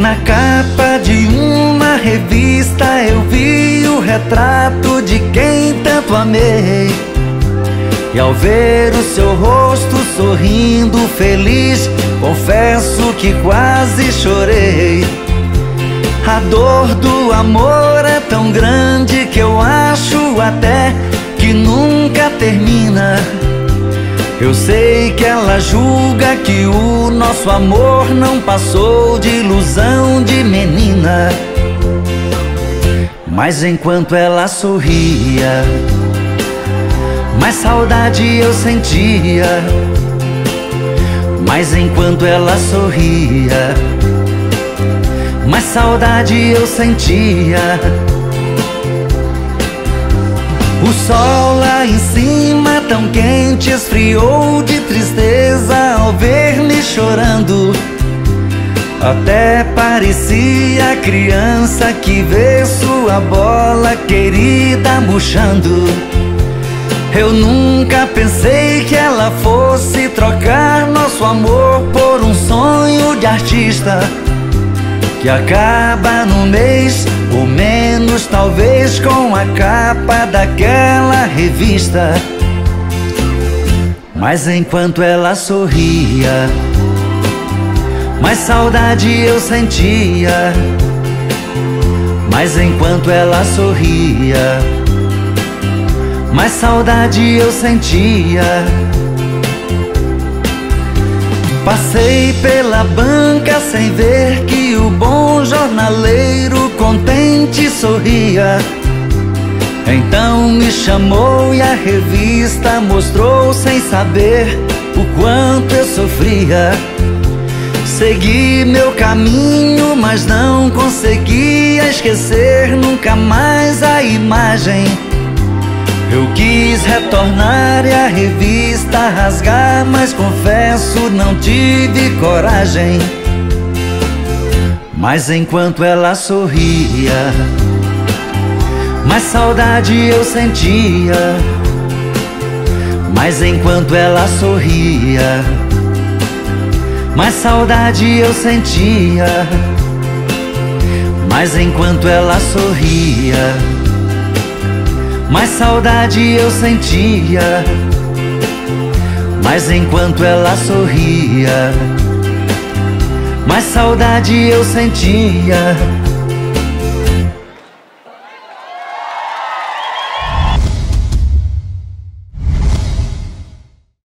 Na capa de uma revista eu vi o retrato de quem tanto amei. E ao ver o seu rosto sorrindo feliz, confesso que quase chorei. A dor do amor é tão grande que eu acho até que nunca termina. Eu sei que ela julga que o nosso amor não passou de ilusão de menina. Mas enquanto ela sorria, mais saudade eu sentia. Mas enquanto ela sorria, mais saudade eu sentia. O sol lá em cima, tão quente, esfriou de tristeza ao ver-me chorando. Até parecia criança que vê sua bola querida murchando. Eu nunca pensei que ela fosse trocar nosso amor por um sonho de artista que acaba no mês, ou menos talvez, com a capa daquela revista. Mas enquanto ela sorria, mais saudade eu sentia. Mas enquanto ela sorria, mais saudade eu sentia. Passei pela banca sem ver que o bom jornaleiro contente sorria. Então me chamou e a revista mostrou sem saber o quanto eu sofria. Segui meu caminho, mas não conseguia esquecer nunca mais a imagem. Eu quis retornar e a revista rasgar, mas confesso não tive coragem. Mas enquanto ela sorria, mais saudade eu sentia. Mas enquanto ela sorria, mais saudade eu sentia. Mas enquanto ela sorria, mais saudade eu sentia. Mas enquanto ela sorria, mais saudade eu sentia.